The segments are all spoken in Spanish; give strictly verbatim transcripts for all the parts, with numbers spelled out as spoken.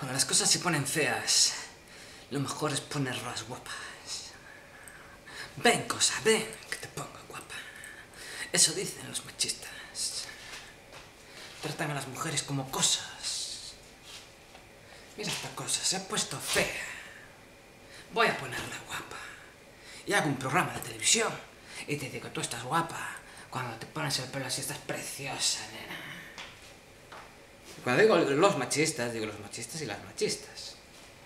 Cuando las cosas se ponen feas, lo mejor es ponerlas guapas. Ven, cosa, ven, que te pongo guapa. Eso dicen los machistas. Tratan a las mujeres como cosas. Mira esta cosa, se ha puesto fea. Voy a ponerla guapa. Y hago un programa de televisión. Y te digo, tú estás guapa. Cuando te pones el pelo así estás preciosa, nena. Cuando digo los machistas, digo los machistas y las machistas.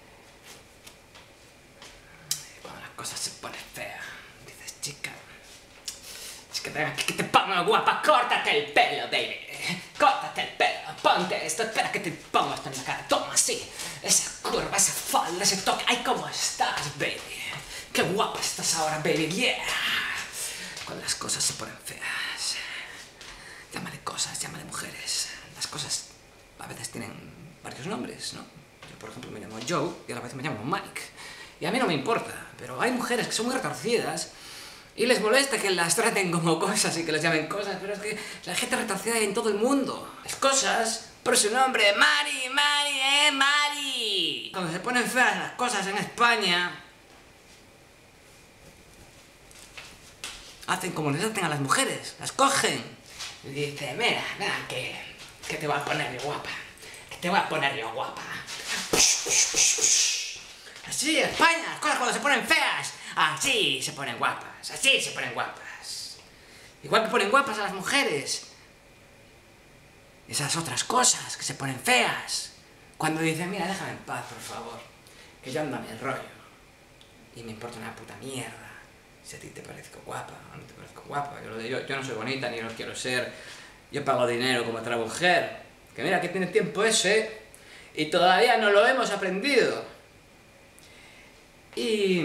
Cuando las cosas se ponen feas, dices, chica, es que tengo que te pongo guapa, córtate el pelo, baby. Córtate el pelo, ponte esto, espera que te pongo esto en la cara. Toma así, esa curva, esa falda, ese toque. Ay, ¿cómo estás, baby? Qué guapa estás ahora, baby, yeah. Cuando las cosas se ponen feas, llámale cosas, llámale mujeres. Las cosas a veces tienen varios nombres, ¿no? Yo, por ejemplo, me llamo Joe y a la vez me llamo Mike. Y a mí no me importa, pero hay mujeres que son muy retorcidas y les molesta que las traten como cosas y que les llamen cosas, pero es que la gente retorcida hay en todo el mundo. Las cosas por su nombre, Mari, Mari, eh, Mari. Cuando se ponen feas las cosas en España, hacen como les hacen a las mujeres, las cogen y dicen, mira, mira, que, que te voy a poner yo guapa, que te voy a poner yo guapa. Así, España, las cosas cuando se ponen feas, así se ponen guapas, así se ponen guapas. Igual que ponen guapas a las mujeres. Esas otras cosas que se ponen feas. Cuando dicen, mira, déjame en paz, por favor, que yo ando a mi rollo. Y me importa una puta mierda si a ti te parezco guapa o no te parezco guapa. Yo, yo, yo no soy bonita ni lo quiero ser. Yo pago dinero como otra mujer. Que mira que tiene tiempo ese y todavía no lo hemos aprendido. Y...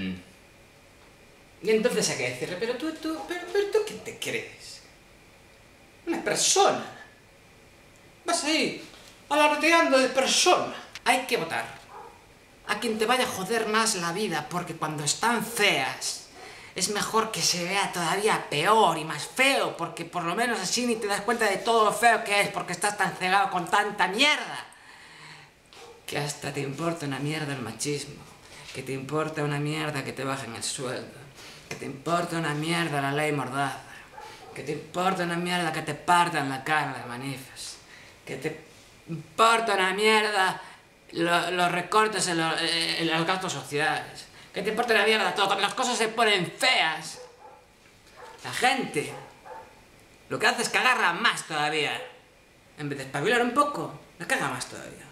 Y entonces hay que decirle, pero tú, tú, pero, pero tú, ¿quién te crees? Una persona. Vas ahí, alardeando de persona. Hay que votar a quien te vaya a joder más la vida, porque cuando están feas es mejor que se vea todavía peor y más feo, porque por lo menos así ni te das cuenta de todo lo feo que es, porque estás tan cegado con tanta mierda que hasta te importa una mierda el machismo, que te importa una mierda que te bajen el sueldo, que te importa una mierda la ley Mordaza, que te importa una mierda que te partan la cara de manifas, que te importa una mierda lo, los recortes en, lo, en los gastos sociales, que te importa una mierda todo. Cuando las cosas se ponen feas, la gente lo que hace es que agarra más todavía. En vez de espabilar un poco, la caga más todavía.